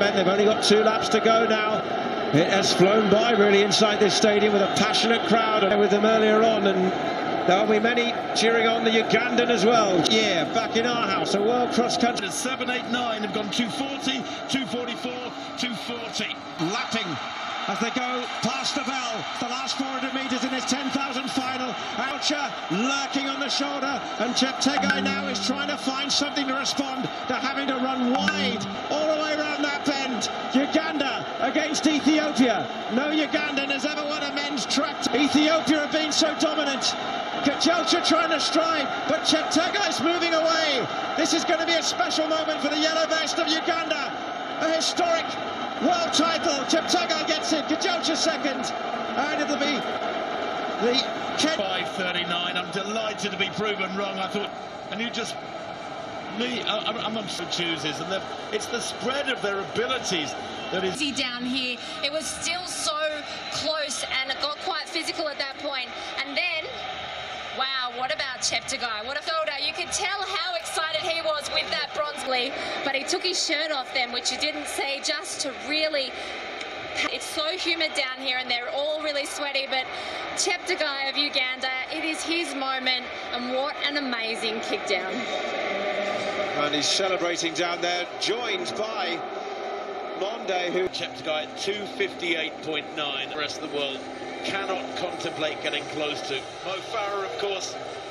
They've only got 2 laps to go now. It has flown by really inside this stadium with a passionate crowd with them earlier on, and there'll be many cheering on the Ugandan as well. Yeah, back in our house, a world cross country. 7, 8, 9 have gone 240, 244, 240. Lapping as they go past the bell. The last 400 metres in this 10,000 final. Oucha lurking on the shoulder, and Cheptegei now is trying to find something to respond to having to run wide all the way around that bend. Uganda against Ethiopia. No Ugandan has ever won a men's track. Ethiopia have been so dominant. Kajelcha trying to stride, but Cheptegei's moving away. This is going to be a special moment for the yellow vest of Uganda. A historic world title. Cheptegei gets it. Kajelcha second, and it'll be the 5:39. I'm delighted to be proven wrong. I thought, and you just I'm chooses, and it's the spread of their abilities that is down here. It was still so close, and it got quite physical at that point. And then, wow, what about Cheptegei? What a shoulder! You could tell how excited he was with that bronze lead, but he took his shirt off then, which you didn't see, just to really. It's so humid down here and they're all really sweaty, but Cheptegei of Uganda, it is his moment, and what an amazing kick down. And he's celebrating down there, joined by Monde, who Cheptegei at 258.9. The rest of the world cannot contemplate getting close to. Mo Farah, of course,